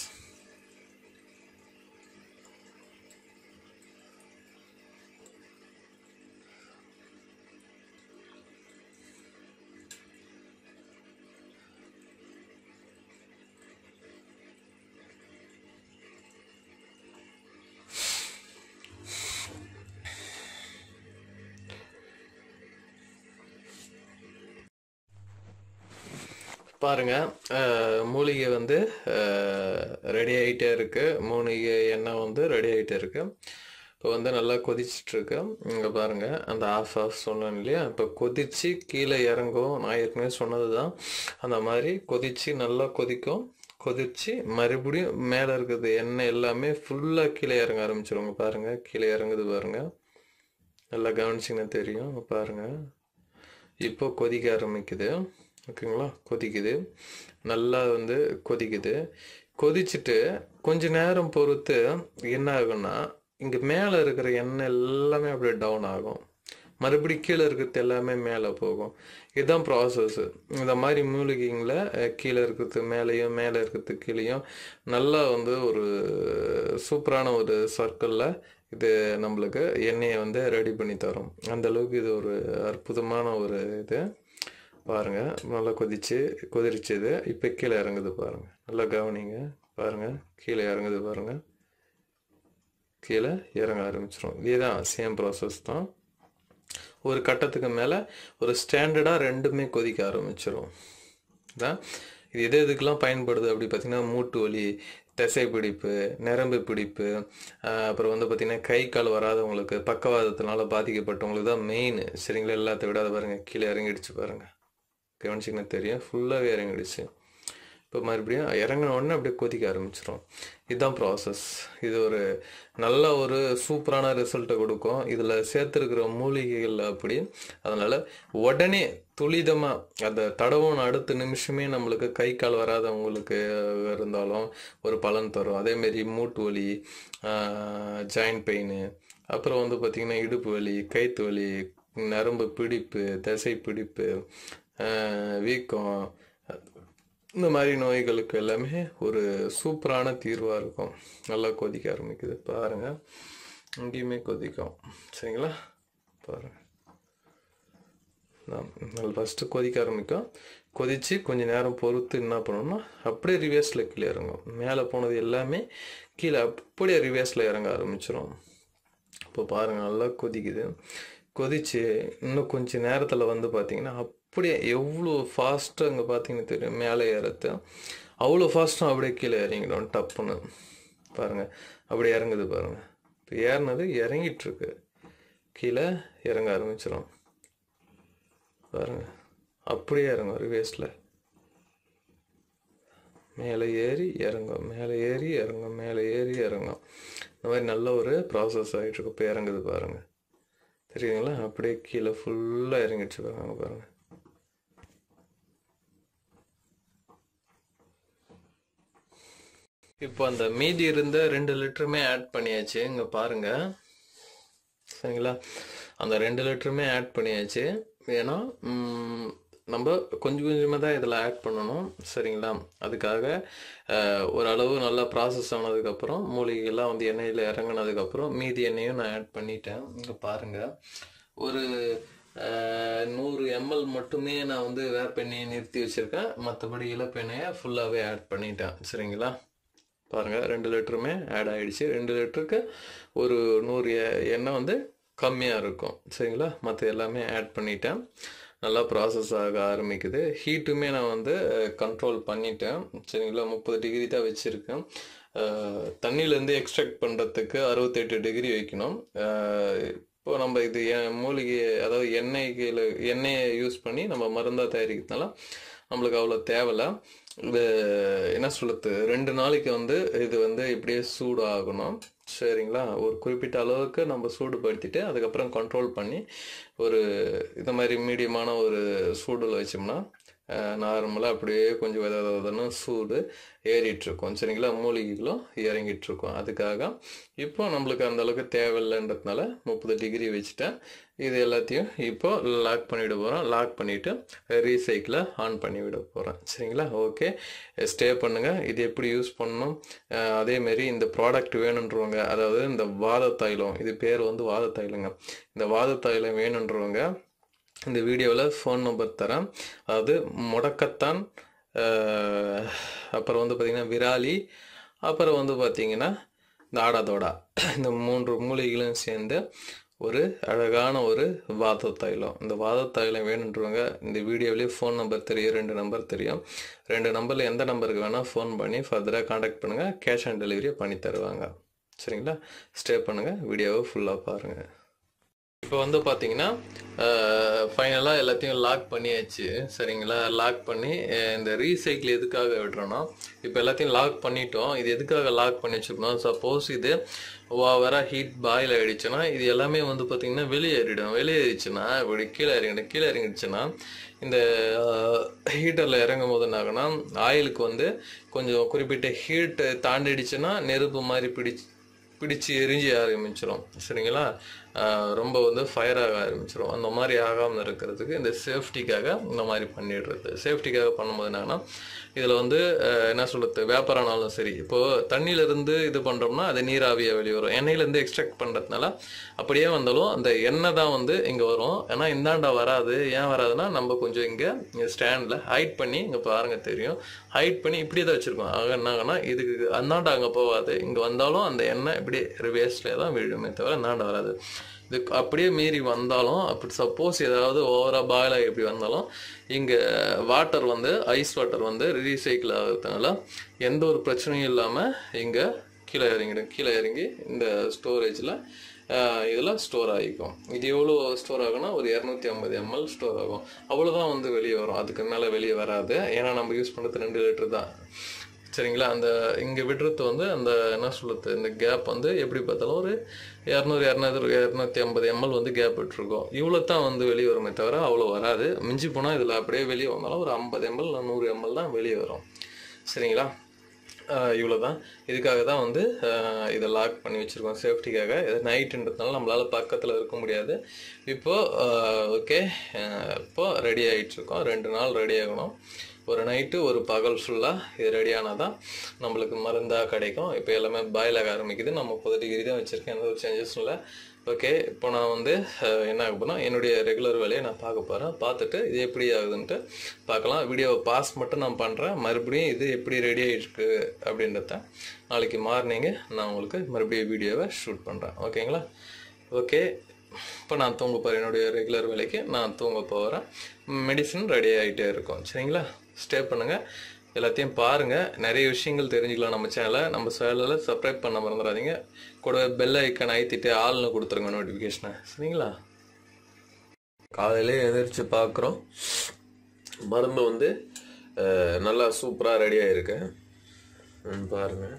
பாருங்க மூலிகை வந்து ரெடி ஆகிட்டே இருக்கு. மூலிகை எண்ணெய் வந்து ரெடி ஆகிட்டே இருக்கு. இப்போ வந்து நல்லா கொதிச்சுட்டு இருக்கு. இங்கே பாருங்க அந்த ஆஃப் சொன்னேன் இல்லையா, இப்போ கொதிச்சு கீழே இறங்கும். நான் ஏற்கனவே சொன்னது தான். அந்த மாதிரி கொதிச்சு நல்லா கொதிக்கும். கொதிச்சு மறுபடியும் மேலே இருக்குது எண்ணெய் எல்லாமே ஃபுல்லாக கீழே இறங்க ஆரம்பிச்சிருவாங்க. பாருங்க கீழே இறங்குது பாருங்க, நல்லா கவனிச்சிங்கன்னா தெரியும். பாருங்க இப்போ கொதிக்க ஆரம்பிக்குது. ஓகேங்களா, கொதிக்குது, நல்லா வந்து கொதிக்குது. கொதிச்சுட்டு கொஞ்ச நேரம் பொறுத்து என்ன ஆகும்னா இங்கே மேலே இருக்கிற எண்ணெய் எல்லாமே அப்படியே டவுன் ஆகும். மறுபடியும் கீழே இருக்கிறது எல்லாமே மேலே போகும். இதுதான் ப்ராசஸ்ஸு. இந்த மாதிரி மூலிகைங்களை கீழே இருக்கிறது மேலேயும் மேலே இருக்கிறது கீழேயும் நல்லா வந்து ஒரு சூப்பரான ஒரு சர்க்கிளில் இது நம்மளுக்கு எண்ணெயை வந்து ரெடி பண்ணி தரும். அந்தளவுக்கு இது ஒரு அற்புதமான ஒரு இது. பாருங்கள் நல்லா கொதிரிச்சது. இப்போ கீழே இறங்குது பாருங்கள், நல்லா கவனிங்க. பாருங்கள் கீழே இறங்குது பாருங்கள், கீழே இறங்க ஆரம்பிச்சிடும். இதுதான் சேம் ப்ராசஸ் தான். ஒரு கட்டத்துக்கு மேலே ஒரு ஸ்டாண்டர்டாக ரெண்டுமே கொதிக்க ஆரம்பிச்சிடும். தான் இது எது எதுக்கெல்லாம் பயன்படுது அப்படி பார்த்திங்கன்னா மூட்டு வலி, தசை பிடிப்பு, நரம்பு பிடிப்பு, அப்புறம் வந்து பார்த்திங்கன்னா கை கால் வராதவங்களுக்கு, பக்கவாதத்தினால பாதிக்கப்பட்டவங்களுக்கு தான் மெயின். சரிங்களா, எல்லாத்த விட அதை பாருங்கள் கீழே இறங்கிடுச்சு பாருங்கள், கவனிச்சிங்கன்னா தெரியும், ஃபுல்லாகவே இறங்கிடுச்சு. இப்போ மறுபடியும் இறங்கின உடனே அப்படியே கொதிக்க ஆரம்பிச்சிடும். இதுதான் ப்ராசஸ். இது ஒரு நல்ல ஒரு சூப்பரான ரிசல்ட்டை கொடுக்கும். இதில் சேர்த்துருக்கிற மூலிகைகள் அப்படி. அதனால் உடனே துரிதமாக அந்த தடவும் அடுத்த நிமிஷமே நம்மளுக்கு கை கால் வராதவங்களுக்கு இருந்தாலும் ஒரு பலன் தரும். அதேமாரி மூட்டு வலி, ஜாயின்ட் பெயின், அப்புறம் வந்து பார்த்திங்கன்னா இடுப்பு வலி, கைத்து வலி, நரம்பு பிடிப்பு, தசை பிடிப்பு, வீக்கம், இந்த மாதிரி நோய்களுக்கு எல்லாமே ஒரு சூப்பரான தீர்வாக இருக்கும். நல்லா கொதிக்க ஆரம்பிக்குது பாருங்கள், இங்கேயுமே கொதிக்கும். சரிங்களா, பாருங்கள் நல்லா ஃபஸ்ட்டு கொதிக்க ஆரம்பிக்கும். கொதித்து கொஞ்சம் நேரம் பொறுத்து என்ன பண்ணணும்னா அப்படியே ரிவர்ஸில் கீழே இறங்கும். மேலே போனது எல்லாமே கீழே அப்படியே ரிவர்ஸில் இறங்க ஆரம்பிச்சிடும். இப்போ பாருங்கள் நல்லா கொதிக்குது. கொதித்து இன்னும் கொஞ்சம் நேரத்தில் வந்து பார்த்திங்கன்னா அப்படியே எவ்வளோ ஃபாஸ்ட்டாக அங்கே பார்த்தீங்கன்னா தெரியும் மேலே ஏறது, அவ்வளோ ஃபாஸ்ட்டாக அப்படியே கீழே இறங்கிடும் டப்புன்னு. பாருங்கள் அப்படியே இறங்குது பாருங்கள். இப்போ ஏறினது இறங்கிட்டுருக்கு, கீழே இறங்க ஆரம்பிச்சிடும். பாருங்கள் அப்படியே இறங்கும் ரிவர்ஸில், மேலே ஏறி இறங்கும், மேலே ஏறி இறங்கும், மேலே ஏறி இறங்கும். இந்த மாதிரி நல்ல ஒரு ப்ராசஸ் ஆகிட்டுருக்கு. இப்போ இறங்குது பாருங்கள், தெரியுதுங்களா, அப்படியே கீழே ஃபுல்லாக இறங்கிடுச்சு பாருங்கள். இப்போ அந்த மீதி இருந்த 2 லிட்டருமே ஆட் பண்ணியாச்சு. இங்கே பாருங்கள் சரிங்களா, அந்த 2 லிட்டருமே ஆட் பண்ணியாச்சு. ஏன்னா நம்ம கொஞ்சம் கொஞ்சமாக தான் இதில் ஆட் பண்ணணும். சரிங்களா? அதுக்காக ஓரளவு நல்லா ப்ராசஸ் ஆனதுக்கப்புறம் மூலிகைலாம் வந்து எண்ணெயில் இறங்கினதுக்கப்புறம் மீதி எண்ணெயும் நான் ஆட் பண்ணிட்டேன். இங்கே பாருங்கள், ஒரு 100 ml மட்டுமே நான் வந்து வேப்பெண்ணெயை நிறுத்தி வச்சுருக்கேன். மற்றபடி இலப்பெண்ணெயை ஃபுல்லாகவே ஆட் பண்ணிட்டேன். சரிங்களா? பாருங்கள், 2 லிட்டருமே ஆட் ஆகிடுச்சு. 2 லிட்டருக்கு ஒரு 100 எண்ணெய் வந்து கம்மியாக இருக்கும். சரிங்களா? மற்ற எல்லாமே ஆட் பண்ணிட்டேன். நல்லா ப்ராசஸ் ஆக ஆரம்பிக்குது. ஹீட்டுமே நான் வந்து கண்ட்ரோல் பண்ணிட்டேன். சரிங்களா? 30 டிகிரி தான் வச்சுருக்கேன். தண்ணியிலேருந்து எக்ஸ்ட்ராக்ட் பண்ணுறதுக்கு 68 டிகிரி வைக்கணும். இப்போ நம்ம இது மூலிகை, அதாவது எண்ணெயை யூஸ் பண்ணி நம்ம மருந்தாக தயாரிக்கிறதுனால நம்மளுக்கு அவ்வளோ தேவையில்ல. இது என்ன சொல்லுறது, 2 நாளைக்கு வந்து இது வந்து இப்படியே சூடு ஆகணும். சரிங்களா? ஒரு குறிப்பிட்ட அளவுக்கு நம்ம சூடுபடுத்திட்டு அதுக்கப்புறம் கண்ட்ரோல் பண்ணி ஒரு இந்த மாதிரி மீடியமான ஒரு சூடில் வச்சோம்னா நார்மலாக அப்படியே கொஞ்சம் விதன்னு சூடு ஏறிட்டுருக்கும். சரிங்களா? மூலிகைகளும் இறங்கிட்டுருக்கும். அதுக்காக இப்போ நம்மளுக்கு அந்த அளவுக்கு தேவையில்லைன்றதுனால 30 டிகிரி வச்சுட்டேன். இது எல்லாத்தையும் இப்போ லாக் பண்ணிவிட போகிறோம். லாக் பண்ணிவிட்டு ரீசைக்கிளை ஆன் பண்ணி விட போகிறேன். சரிங்களா? ஓகே, ஸ்டே பண்ணுங்கள். இது எப்படி யூஸ் பண்ணணும், அதேமாரி இந்த ப்ராடக்ட் வேணுன்றவங்க, அதாவது இந்த வாத தைலம், இது பேர் வந்து வாத தைலங்க. இந்த வாத தைலம் வேணுன்றவங்க இந்த வீடியோவில் ஃபோன் நம்பர் தரேன். அதாவது முடக்கத்தான், அப்புறம் வந்து பார்த்திங்கன்னா விராலி, அப்புறம் வந்து பார்த்திங்கன்னா இந்த ஆடாதோடா, இந்த 3 மூலிகைகளும் சேர்ந்து ஒரு அழகான ஒரு வாத தைலம். இந்த வாத தைலம் வேணுன்றவங்க இந்த வீடியோவிலேயே ஃபோன் நம்பர் தெரியும், 2 நம்பர் தெரியும். 2 நம்பரில் எந்த நம்பருக்கு வேணால் ஃபோன் பண்ணி ஃபர்தராக காண்டாக்ட் பண்ணுங்கள். கேஷ் ஆன் டெலிவரியை பண்ணி தருவாங்க. சரிங்களா? ஸ்டே பண்ணுங்கள், வீடியோவை ஃபுல்லாக பாருங்கள். இப்போ வந்து பார்த்தீங்கன்னா ஃபைனலாக எல்லாத்தையும் லாக் பண்ணியாச்சு. சரிங்களா? லாக் பண்ணி இந்த ரீசைக்கிள் எதுக்காக விடுறோன்னா, இப்போ எல்லாத்தையும் லாக் பண்ணிட்டோம். இது எதுக்காக லாக் பண்ணி வச்சுருக்கணும், சப்போஸ் இது ஓவராக ஹீட் பாயில் ஆகிடுச்சுன்னா இது எல்லாமே வந்து பார்த்திங்கன்னா வெளியேறிடும். வெளியேறிச்சுன்னா இப்படி கீழே இறங்கிடுச்சுன்னா இந்த ஹீட்டரில் இறங்கும் போது என்ன ஆகுனா, ஆயிலுக்கு வந்து கொஞ்சம் குறிப்பிட்ட ஹீட்டு தாண்டிடுச்சுன்னா நெருப்பு மாதிரி பிடிச்சி எரிஞ்சு ஆரம்பிச்சிடும். சரிங்களா? ரொம்ப வந்து ஃபயர் ஆக ஆரம்பிச்சிடும். அந்த மாதிரி ஆகாமல் இருக்கிறதுக்கு இந்த சேஃப்டிக்காக இந்த மாதிரி பண்ணிடுறது. சேஃப்டிக்காக பண்ணும்போது என்னன்னா, இதில் வந்து என்ன சொல்கிறது, வேப்பரானாலும் சரி, இப்போது தண்ணியிலேருந்து இது பண்ணுறோம்னா அது நீராவியாக வெளியே வரும். எண்ணெயிலேருந்து எக்ஸ்ட்ராக்ட் பண்ணுறதுனால அப்படியே வந்தாலும் அந்த எண்ணெய் தான் வந்து இங்கே வரும். ஏன்னா இந்தாண்டா வராது. ஏன் வராதுன்னா, நம்ம கொஞ்சம் இங்கே ஸ்டாண்டில் ஹைட் பண்ணி, இங்கே பாருங்கள் தெரியும், ஹைட் பண்ணி இப்படியே தான் வச்சுருக்கோம். ஆக என்னாங்கன்னா இதுக்கு அந்தாண்டா அங்கே போகாது. இங்கே வந்தாலும் அந்த எண்ணெய் இப்படி வேஸ்ட்லேயே தான் விழுமே தவிர அந்தாண்டா வராது. இது அப்படியே மீறி வந்தாலும், அப்படி சப்போஸ் ஏதாவது ஓவராக பாயில் ஆகி இப்படி வந்தாலும், இங்கே வாட்டர் வந்து ஐஸ் வாட்டர் வந்து ரீசைக்கிள் ஆகிறதுனால எந்த ஒரு பிரச்சனையும் இல்லாமல் இங்கே கீழே இறங்கி இந்த ஸ்டோரேஜில் இதில் ஸ்டோர் ஆகிக்கும். இது எவ்வளோ ஸ்டோர் ஆகும்னா ஒரு 250 ml ஸ்டோர் ஆகும். அவ்வளோதான் வந்து வெளியே வரும். அதுக்கு மேலே வெளியே வராது. ஏன்னா நம்ம யூஸ் பண்ணுறது 2 லிட்டர் தான். சரிங்களா? அந்த இங்கே விடுறது வந்து அந்த என்ன சொல்லுறது, இந்த கேப் வந்து எப்படி பார்த்தாலும் ஒரு 250 ml வந்து கேப் விட்டுருக்கோம். இவ்வளோ தான் வந்து வெளியே வருமே தவிர அவ்வளோ வராது. மிஞ்சி போனால் இதில் அப்படியே வெளியே வந்தாலும் ஒரு 50 ml 100 ml தான் வெளியே வரும். சரிங்களா? இவ்வளோ தான். இதுக்காக தான் வந்து இதை லாக் பண்ணி வச்சுருக்கோம், சேஃப்டிக்காக. இது நைட்டுன்றதுனால நம்மளால் பக்கத்தில் இருக்க முடியாது. இப்போது ஓகே, இப்போது ரெடி ஆகிட்டுருக்கோம். 2 நாள் ரெடி ஆகணும். ஒரு நைட்டு ஒரு பகல் ஃபுல்லாக இது ரெடியானால் தான் நம்மளுக்கு மருந்தாக கிடைக்கும். இப்போ எல்லாமே பாயில் ஆக ஆரம்பிக்குது. நான் 30 டிகிரி தான் வச்சுருக்கேன், எந்த ஒரு சேஞ்சஸும் இல்லை. ஓகே, இப்போ நான் வந்து என்ன ஆக போனால் என்னுடைய ரெகுலர் வேலையை நான் பார்க்க போகிறேன். பார்த்துட்டு இது எப்படி ஆகுதுன்ட்டு பார்க்கலாம். வீடியோவை பாஸ் மட்டும் நான் பண்ணுறேன். மறுபடியும் இது எப்படி ரெடி ஆகிருக்கு அப்படின்றத நாளைக்கு மார்னிங்கு நான் உங்களுக்கு மறுபடியும் வீடியோவை ஷூட் பண்ணுறேன். ஓகேங்களா? ஓகே, இப்போ நான் தூங்க போகிறேன். என்னுடைய ரெகுலர் வேலைக்கு நான் தூங்க போகிறேன். மெடிசன் ரெடி ஆகிட்டே இருக்கும். சரிங்களா? ஸ்டே பண்ணுங்கள், எல்லாத்தையும் பாருங்கள். நிறைய விஷயங்கள் தெரிஞ்சுக்கலாம் நம்ம சேனலில். நம்ம சேனலில் சப்ஸ்கிரைப் பண்ண மறந்துடாதீங்க. கூட பெல் ஐக்கன் அழுத்திட்டு ஆள்னு கொடுத்துருங்க நோட்டிஃபிகேஷனை. சரிங்களா? காலையிலே எதிர்த்து பார்க்குறோம். மருந்து வந்து நல்லா சூப்பராக ரெடி ஆகிருக்கு. பாருங்கள்,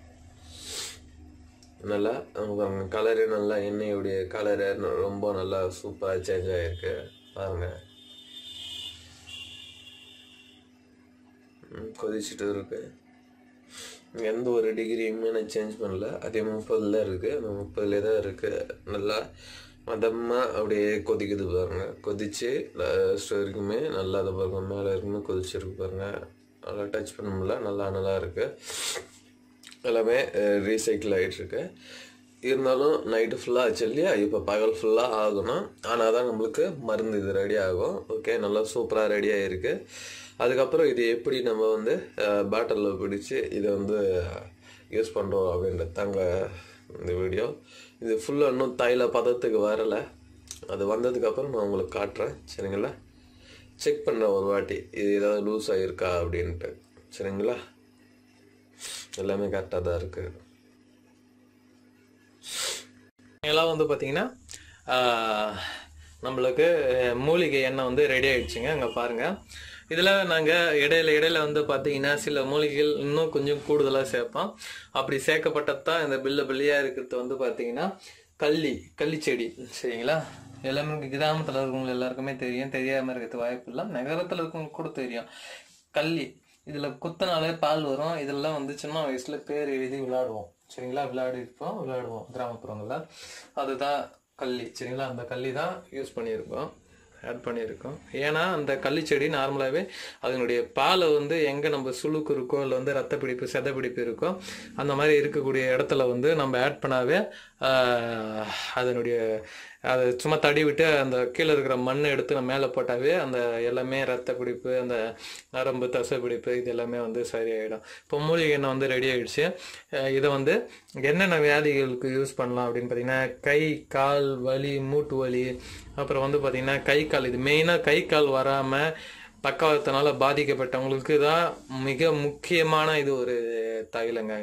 நல்லா கலரு, நல்லா எண்ணெயுடைய கலரு ரொம்ப நல்லா சூப்பராக சேஞ்ச் ஆகிருக்கு. பாருங்கள், கொதிச்சுட்டு இருக்கு. எந்த ஒரு டிகிரியுமே நான் சேஞ்ச் பண்ணல. அதே 30ல் இருக்குது. அந்த 30லே தான் இருக்குது. நல்லா மதமாக அப்படியே கொதிக்குது பாருங்க. கொதிச்சு லாஸ்ட் வரைக்குமே நல்லா அதை பாருங்க, மேலே இருக்குமே கொதிச்சிருக்கு பாருங்க. நல்லா டச் பண்ண முடியல, நல்லா இருக்குது. எல்லாமே ரீசைக்கிள் ஆகிட்டுருக்கு. இருந்தாலும் நைட்டு ஃபுல்லாக ஆச்சு இல்லையா, இப்போ பகல் ஃபுல்லாக ஆகணும். ஆனால் தான் நம்மளுக்கு மருந்து இது ரெடி ஆகும். ஓகே, நல்லா சூப்பராக ரெடி ஆகிருக்கு. அதுக்கப்புறம் இது எப்படி நம்ம வந்து பாட்டிலில் பிடிச்சி இதை வந்து யூஸ் பண்ணுறோம் அப்படின்றது தாங்க இந்த வீடியோ. இது ஃபுல்லாக இன்னும் தைல பதத்துக்கு வரலை. அது வந்ததுக்கப்புறம் நான் உங்களுக்கு காட்டுறேன். சரிங்களா, செக் பண்ணுறேன் ஒரு வாட்டி இது ஏதாவது லூஸ் ஆகிருக்கா அப்படின்ட்டு. சரிங்களா, எல்லாமே கரெக்டாக தான் இருக்குது. எல்லாம் வந்து பார்த்தீங்கன்னா நம்மளுக்கு மூலிகை எண்ணெய் வந்து ரெடி ஆகிடுச்சுங்க. அங்கே பாருங்கள். இதில் நாங்கள் இடையில வந்து பார்த்தீங்கன்னா சில மூலிகைகள் இன்னும் கொஞ்சம் கூடுதலாக சேர்ப்போம். அப்படி சேர்க்கப்பட்டது தான் இந்த பில்லியாக இருக்கிறது வந்து பார்த்தீங்கன்னா கள்ளி செடி. சரிங்களா, எல்லாமே கிராமத்தில் இருக்கவங்க எல்லாருக்குமே தெரியும், தெரியாமல் இருக்கிறது வாய்ப்பு இல்லை. நகரத்தில் இருக்கவங்களுக்கு கூட தெரியும். கள்ளி இதில் குத்தினாலே பால் வரும். இதெல்லாம் வந்து சின்ன வயசில் பேர் எழுதி விளையாடுவோம். சரிங்களா, விளையாடுவோம் கிராமப்புறங்களில். அதுதான் கள்ளி. சரிங்களா, அந்த கள்ளி தான் ஆட் பண்ணியிருக்கோம். ஏன்னா அந்த கள்ளிச்செடி நார்மலாகவே அதனுடைய பாலை வந்து எங்கே நம்ம சுளுக்கு இருக்கோ இல்லை வந்து ரத்த பிடிப்பு செத பிடிப்பு இருக்கோ அந்த மாதிரி இருக்கக்கூடிய இடத்துல வந்து நம்ம ஆட் பண்ணாவே அதை சும்மா தடி விட்டு அந்த கீழே இருக்கிற மண்ணை எடுத்து நம்ம மேலே போட்டாவே அந்த எல்லாமே ரத்த பிடிப்பு, அந்த நரம்பு தசை பிடிப்பு இது எல்லாமே வந்து சரியாயிடும். இப்போ மூலிகை எண்ணெய் வந்து ரெடி ஆகிடுச்சு. இதை வந்து என்னென்ன வியாதிகளுக்கு யூஸ் பண்ணலாம் அப்படின்னு பார்த்தீங்கன்னா, கை கால் வலி, மூட்டு வலி, அப்புறம் வந்து பார்த்தீங்கன்னா கை கால், இது மெயினாக கை கால் வராமல் பக்கவாதத்தினால பாதிக்கப்பட்டவங்களுக்கு தான் மிக முக்கியமான இது ஒரு தைலங்க.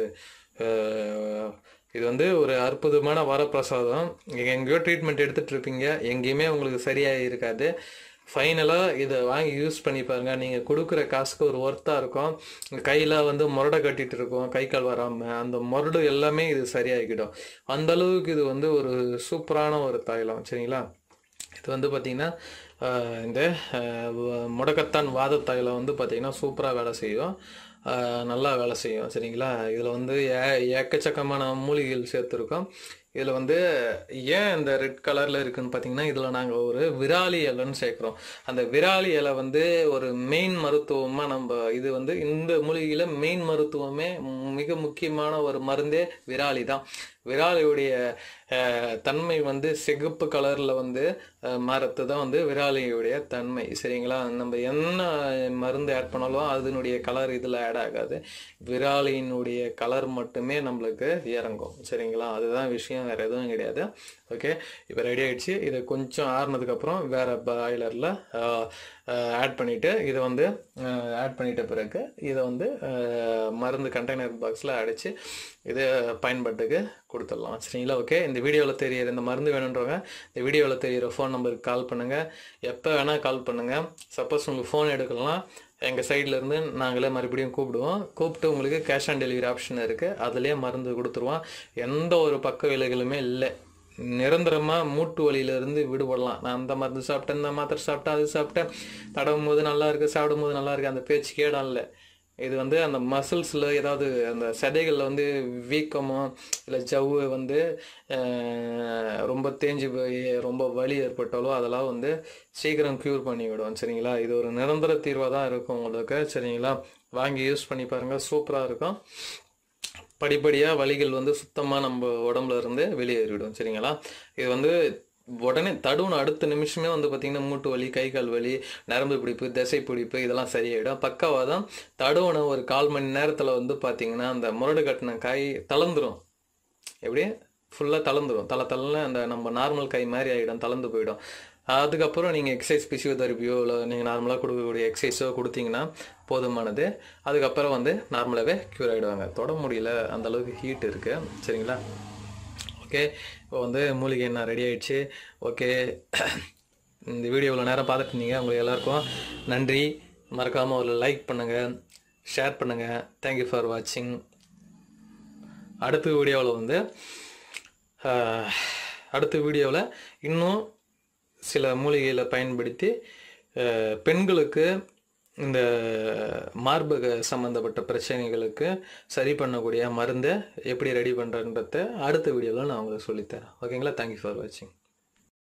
இது வந்து ஒரு அற்புதமான வரப்பிரசாதம். எங்கேயோ ட்ரீட்மெண்ட் எடுத்துகிட்டு இருப்பீங்க, எங்கேயுமே உங்களுக்கு சரியாக இருக்காது. ஃபைனலாக இதை வாங்கி யூஸ் பண்ணி பாருங்க. நீங்கள் கொடுக்குற காசுக்கு ஒரு ஒர்த்தாக இருக்கும். கையில் வந்து முரடை கட்டிகிட்டு இருக்கும், கை கால் வராமல் அந்த முரடு எல்லாமே இது சரியாகிடும். அந்தளவுக்கு இது வந்து ஒரு சூப்பரான ஒரு தைலம். சரிங்களா, இது வந்து பார்த்திங்கன்னா இந்த முடக்கத்தான் வாத தைலம் வந்து பார்த்திங்கன்னா சூப்பராக வேலை செய்யும், நல்லா வேலை செய்யும். சரிங்களா, இதில் வந்து எக்கச்சக்கமான மூலிகைகள் சேர்த்துருக்கோம். இதில் வந்து ஏன் இந்த ரெட் கலரில் இருக்குதுன்னு பார்த்தீங்கன்னா, இதில் நாங்கள் ஒரு விராலி இலைன்னு சேர்க்குறோம். அந்த விராலி இலை வந்து ஒரு மெயின் மருத்துவமாக இது வந்து இந்த மூலிகையில் மெயின் மருத்துவமே மிக முக்கியமான ஒரு மருந்தே விராலி தான். விராலியுடைய தன்மை வந்து சிகப்பு கலரில் வந்து மரத்து தான் வந்து விராலியுடைய தன்மை. சரிங்களா, நம்ம என்ன மருந்து ஆட் பண்ணாலும் அதனுடைய கலர் இதில் ஆட் ஆகாது. விராலியினுடைய கலர் மட்டுமே நம்மளுக்கு இறங்கும். சரிங்களா, அதுதான் விஷயம், வேறு எதுவும் கிடையாது. ஓகே, இப்போ ரெடி ஆகிடுச்சு. இதை கொஞ்சம் ஆறுனதுக்கப்புறம் வேறு பாய்லரில் ஆட் பண்ணிவிட்டு இதை வந்து ஆட் பண்ணிட்ட பிறகு இதை வந்து மருந்து கண்டெய்னர் பாக்ஸில் அடைச்சி இதை பயன்பாட்டுக்கு கொடுத்துடலாம். சரிங்களா, ஓகே. இந்த வீடியோவில் தெரியிற இந்த மருந்து வேணுன்றவங்க இந்த வீடியோவில் தெரிகிற ஃபோன் நம்பருக்கு கால் பண்ணுங்கள். எப்போ வேணால் கால் பண்ணுங்கள். சப்போஸ் உங்களுக்கு ஃபோன் எடுக்கலாம், எங்கள் சைட்லேருந்து நாங்களே மறுபடியும் கூப்பிட்டு உங்களுக்கு கேஷ் ஆன் டெலிவரி ஆப்ஷன் இருக்குது. அதுலேயே மருந்து கொடுத்துருவோம். எந்த ஒரு பக்க விலைகளுமே இல்லை. நிரந்தரமாக மூட்டு வலியிலேருந்து விடுபடலாம். நான் அந்த மருந்து சாப்பிட்டேன், இந்த மாத்திரை சாப்பிட்டேன், அது சாப்பிட்டேன், தடவும் போது நல்லா இருக்குது, சாப்பிடும் போது நல்லா இருக்குது, அந்த பேச்சு கேடம் இல்லை. இது வந்து அந்த மசில்ஸில் ஏதாவது அந்த சதைகளில் வந்து வீக்கமோ இல்லை ஜவ்வு வந்து ரொம்ப தேஞ்சு போய் ரொம்ப வலி ஏற்பட்டாலோ அதெல்லாம் வந்து சீக்கிரம் க்யூர் பண்ணி விடுவோம். சரிங்களா, இது ஒரு நிரந்தர தீர்வாக தான் இருக்கும் உங்களுக்கு. சரிங்களா, வாங்கி யூஸ் பண்ணி பாருங்கள், சூப்பராக இருக்கும். படிப்படியாக வலிகள் வந்து சுத்தமாக நம்ம உடம்புல இருந்து வெளியேறிவிடும். சரிங்களா, இது வந்து உடனே தடுவுன அடுத்த நிமிஷமே வந்து பார்த்திங்கன்னா மூட்டு வலி, கை கால் வலி, நரம்பு பிடிப்பு, தசை பிடிப்பு இதெல்லாம் சரியாயிடும். பக்கவாதம் தடுவுன ஒரு 1/4 மணி நேரத்தில் வந்து பார்த்திங்கன்னா அந்த முரடு கட்டின காய் தளர்ந்துடும். எப்படி ஃபுல்லாக தளர்ந்துடும், தள்ளன்னு அந்த நம்ம நார்மல் கை மாதிரி ஆகிடும், தளர்ந்து போயிடும். அதுக்கப்புறம் நீங்கள் எக்ஸசைஸ் பிசியோதெரபியோ இல்லை நீங்கள் நார்மலாக கொடுக்கக்கூடிய எக்ஸசைஸோ கொடுத்தீங்கன்னா போதுமானது. அதுக்கப்புறம் வந்து நார்மலாகவே க்யூர் ஆகிடுவாங்க. தொட முடியல, அந்தளவுக்கு ஹீட் இருக்குது. சரிங்களா, ஓகே. இப்போ வந்து மூலிகை எண்ணெய் ரெடி ஆகிடுச்சு. ஓகே, இந்த வீடியோவில் நேரம் பார்த்துட்டு இருந்தீங்க, உங்களுக்கு எல்லாருக்கும் நன்றி. மறக்காமல் ஒரு லைக் பண்ணுங்கள், ஷேர் பண்ணுங்கள். தேங்க்யூ ஃபார் வாட்சிங். அடுத்த வீடியோவில் இன்னும் சில மூலிகைகளை பயன்படுத்தி பெண்களுக்கு இந்த மார்பக சம்மந்தப்பட்ட பிரச்சனைகளுக்கு சரி பண்ணக்கூடிய மருந்தை எப்படி ரெடி பண்ணுறன்றத அடுத்த வீடியோவில் நான் உங்களுக்கு சொல்லித்தரேன். ஓகேங்களா, தேங்க்யூ ஃபார் வாட்சிங்.